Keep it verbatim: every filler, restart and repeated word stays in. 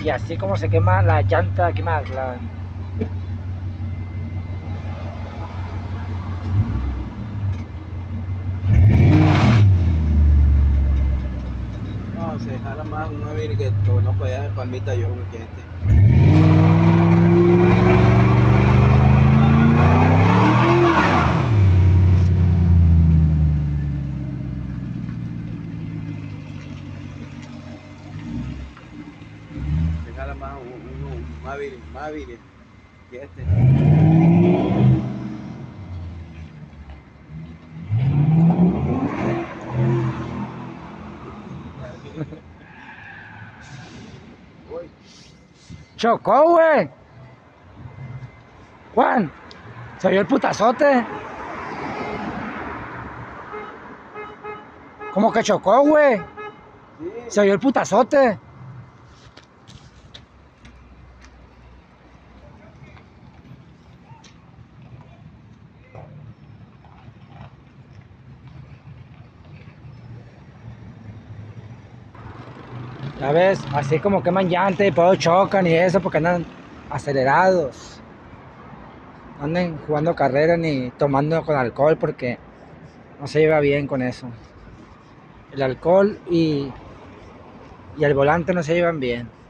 y así como se quema la llanta quemada. La... No, se jala más un nueve que conozco allá en Palmita yo que este. Se jala más un, un, un Maverick, Maverick que este. Uy. Chocó, güey. Juan, se oyó el putazote. Como que chocó, güey. Sí. Se oyó el putazote. Ya ves, así como queman llanta y todo chocan y eso porque andan acelerados. No anden jugando carrera ni tomando con alcohol porque no se lleva bien con eso. El alcohol y, y el volante no se llevan bien.